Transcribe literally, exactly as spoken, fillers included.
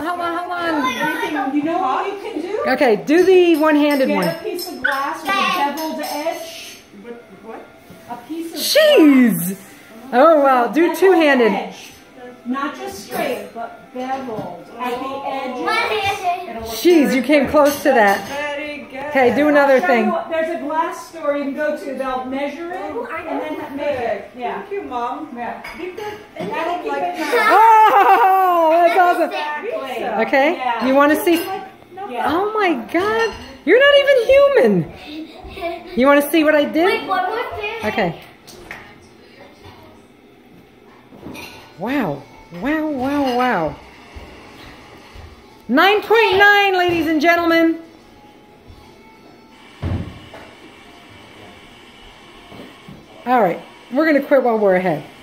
hold on, hold on. Anything, you know what you can do? Okay, do the one-handed one. Get a piece of glass with a beveled edge. What? What? A piece of Jeez! glass. Oh, wow. Do two-handed. Edge. Not just straight, but beveled at the edge. Jeez, you came close to that. Very good. Okay, do another thing. What, there's a glass store you can go to. They'll measure it and then make it. Yeah. Thank you, Mom. Yeah. And That'll I keep like it nice. Oh, that's awesome. Exactly. Okay, Yeah. you want to see? Yeah. Oh my God, you're not even human. You want to see what I did? Wait, one more thing. Okay. Wow, wow, wow, wow. nine point nine, ladies and gentlemen. All right, we're going to quit while we're ahead.